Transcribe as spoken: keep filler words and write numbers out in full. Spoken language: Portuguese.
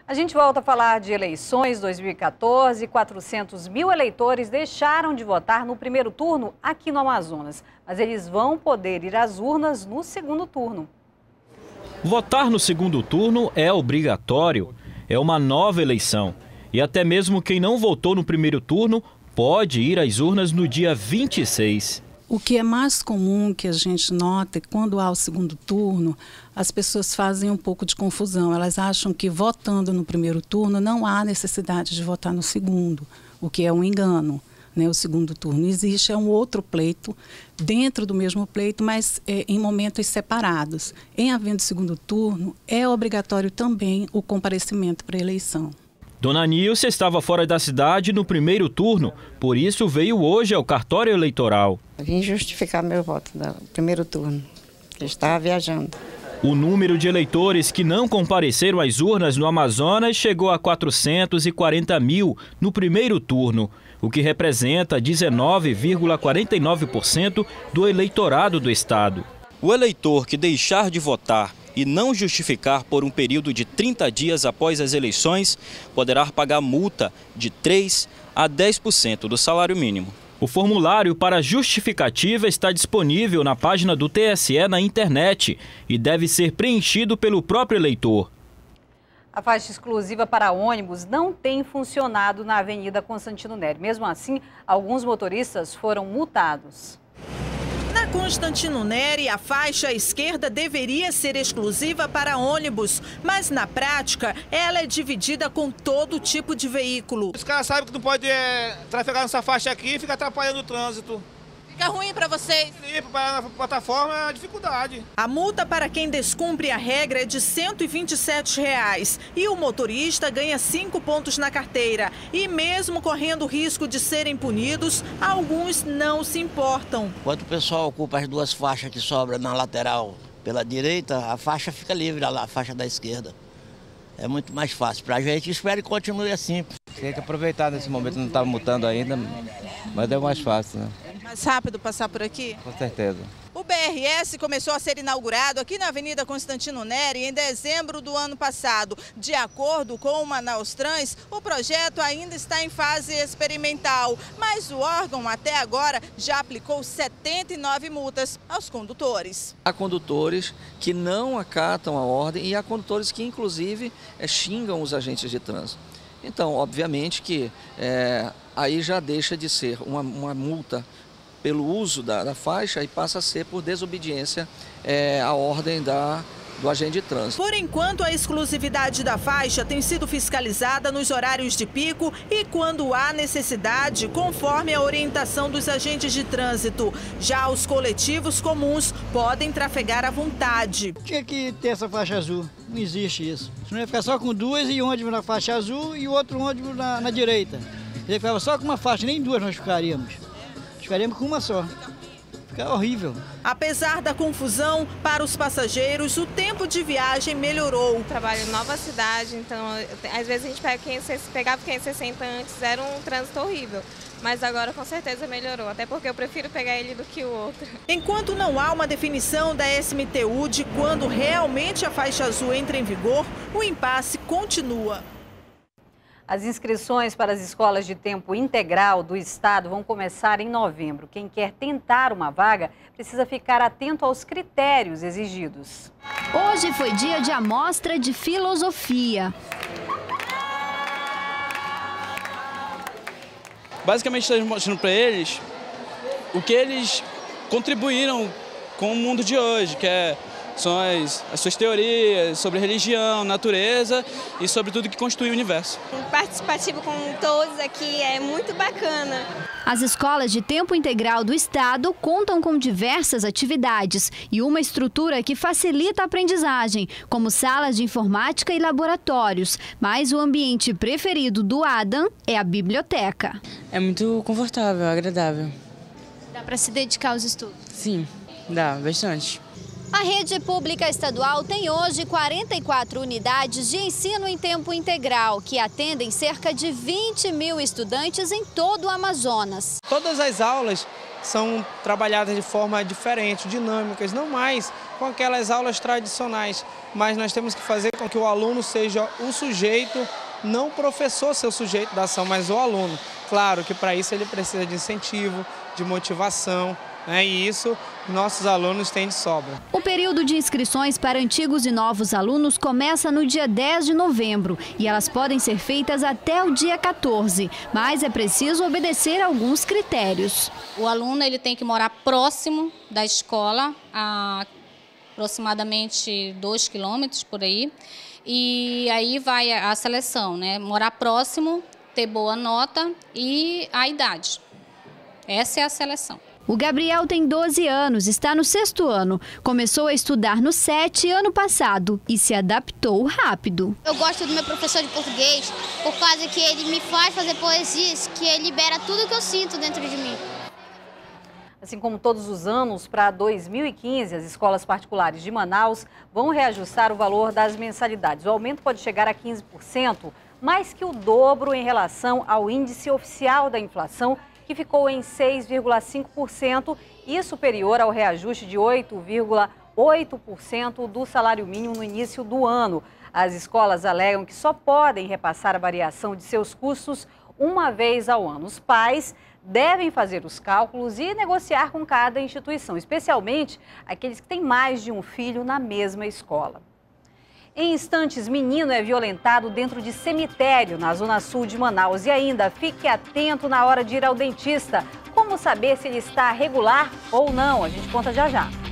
A gente volta a falar de eleições dois mil e quatorze. quatrocentos mil eleitores deixaram de votar no primeiro turno aqui no Amazonas. Mas eles vão poder ir às urnas no segundo turno. Votar no segundo turno é obrigatório. É uma nova eleição. E até mesmo quem não votou no primeiro turno pode ir às urnas no dia vinte e seis. O que é mais comum que a gente nota é que quando há o segundo turno, as pessoas fazem um pouco de confusão. Elas acham que votando no primeiro turno não há necessidade de votar no segundo, o que é um engano, né? O segundo turno existe, é um outro pleito, dentro do mesmo pleito, mas é, em momentos separados. Em havendo segundo turno, é obrigatório também o comparecimento para a eleição. Dona Nilce estava fora da cidade no primeiro turno, por isso veio hoje ao cartório eleitoral. Vim justificar meu voto no primeiro turno. Eu estava viajando. O número de eleitores que não compareceram às urnas no Amazonas chegou a quatrocentos e quarenta mil no primeiro turno, o que representa dezenove vírgula quarenta e nove por cento do eleitorado do estado. O eleitor que deixar de votar e não justificar por um período de trinta dias após as eleições, poderá pagar multa de três a dez por cento do salário mínimo. O formulário para justificativa está disponível na página do T S E na internet e deve ser preenchido pelo próprio eleitor. A faixa exclusiva para ônibus não tem funcionado na Avenida Constantino Nery. Mesmo assim, alguns motoristas foram multados. Na Constantino Nery, a faixa à esquerda deveria ser exclusiva para ônibus, mas na prática ela é dividida com todo tipo de veículo. Os caras sabem que não pode é, trafegar nessa faixa aqui e fica atrapalhando o trânsito. Fica ruim para vocês? Para a plataforma é uma dificuldade. A multa para quem descumpre a regra é de cento e vinte e sete reais e o motorista ganha cinco pontos na carteira. E mesmo correndo o risco de serem punidos, alguns não se importam. Quando o pessoal ocupa as duas faixas que sobram na lateral pela direita, a faixa fica livre, a faixa da esquerda. É muito mais fácil para a gente. Espero que continue assim. Tem que aproveitar nesse momento, não está multando ainda, mas é mais fácil, né? Mais rápido passar por aqui? Com certeza. O B R S começou a ser inaugurado aqui na Avenida Constantino Nery em dezembro do ano passado. De acordo com o Manaus Trans, o projeto ainda está em fase experimental, mas o órgão até agora já aplicou setenta e nove multas aos condutores. Há condutores que não acatam a ordem e há condutores que, inclusive, é, xingam os agentes de trânsito. Então, obviamente que é, aí já deixa de ser uma, uma multa pelo uso da, da faixa e passa a ser por desobediência é, à ordem da, do agente de trânsito. Por enquanto, a exclusividade da faixa tem sido fiscalizada nos horários de pico e quando há necessidade, conforme a orientação dos agentes de trânsito. Já os coletivos comuns podem trafegar à vontade. Tinha que ter essa faixa azul, não existe isso. Senão ia ficar só com duas e um ônibus na faixa azul e o outro ônibus na, na direita. Ele ficava só com uma faixa, nem duas nós ficaríamos. Ficaríamos com uma só. Fica horrível. Apesar da confusão, para os passageiros, o tempo de viagem melhorou. Eu trabalho em Nova Cidade, então às vezes a gente pega quem, pegava quem sessenta antes, era um trânsito horrível. Mas agora com certeza melhorou, até porque eu prefiro pegar ele do que o outro. Enquanto não há uma definição da S M T U de quando realmente a faixa azul entra em vigor, o impasse continua. As inscrições para as escolas de tempo integral do estado vão começar em novembro. Quem quer tentar uma vaga precisa ficar atento aos critérios exigidos. Hoje foi dia de amostra de filosofia. Basicamente, estamos mostrando para eles o que eles contribuíram com o mundo de hoje, que é são as, as suas teorias sobre religião, natureza e sobre tudo que constitui o universo. Participativo com todos aqui é muito bacana. As escolas de tempo integral do estado contam com diversas atividades e uma estrutura que facilita a aprendizagem, como salas de informática e laboratórios. Mas o ambiente preferido do Adam é a biblioteca. É muito confortável, agradável. Dá para se dedicar aos estudos? Sim, dá, bastante. A rede pública estadual tem hoje quarenta e quatro unidades de ensino em tempo integral, que atendem cerca de vinte mil estudantes em todo o Amazonas. Todas as aulas são trabalhadas de forma diferente, dinâmicas, não mais com aquelas aulas tradicionais, mas nós temos que fazer com que o aluno seja o sujeito, não o professor ser o sujeito da ação, mas o aluno. Claro que para isso ele precisa de incentivo, de motivação, né? E isso nossos alunos têm de sobra. O período de inscrições para antigos e novos alunos começa no dia dez de novembro e elas podem ser feitas até o dia quatorze, mas é preciso obedecer a alguns critérios. O aluno ele tem que morar próximo da escola, a aproximadamente dois quilômetros por aí, e aí vai a seleção, né? Morar próximo, ter boa nota e a idade. Essa é a seleção. O Gabriel tem doze anos, está no sexto ano. Começou a estudar no sete ano passado e se adaptou rápido. Eu gosto do meu professor de português por causa que ele me faz fazer poesias, que ele libera tudo que eu sinto dentro de mim. Assim como todos os anos, para dois mil e quinze, as escolas particulares de Manaus vão reajustar o valor das mensalidades. O aumento pode chegar a quinze por cento, mais que o dobro em relação ao índice oficial da inflação, que ficou em seis vírgula cinco por cento e superior ao reajuste de oito vírgula oito por cento do salário mínimo no início do ano. As escolas alegam que só podem repassar a variação de seus custos uma vez ao ano. Os pais devem fazer os cálculos e negociar com cada instituição, especialmente aqueles que têm mais de um filho na mesma escola. Em instantes, menino é violentado dentro de cemitério na zona sul de Manaus. E ainda, fique atento na hora de ir ao dentista. Como saber se ele está regular ou não? A gente conta já já.